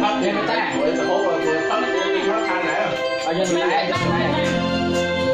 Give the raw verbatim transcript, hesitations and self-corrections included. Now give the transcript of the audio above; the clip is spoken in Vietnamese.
Lên ta. Rồi tập bố rồi tấm đi nó khăn nè. Ở dân này, dân này.